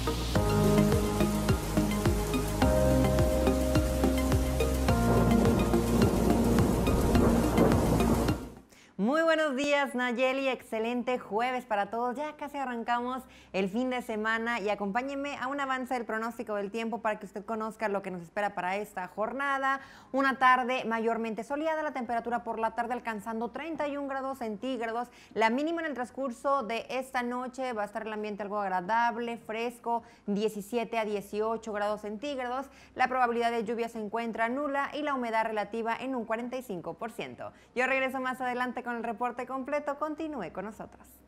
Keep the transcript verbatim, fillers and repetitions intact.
Muy buenos días, Nayeli, excelente jueves para todos. Ya casi arrancamos el fin de semana y acompáñenme a un avance del pronóstico del tiempo para que usted conozca lo que nos espera para esta jornada. Una tarde mayormente soleada, la temperatura por la tarde alcanzando treinta y un grados centígrados. La mínima en el transcurso de esta noche va a estar el ambiente algo agradable, fresco, diecisiete a dieciocho grados centígrados. La probabilidad de lluvia se encuentra nula y la humedad relativa en un cuarenta y cinco por ciento. Yo regreso más adelante con el reporte completo. Continúe con nosotros.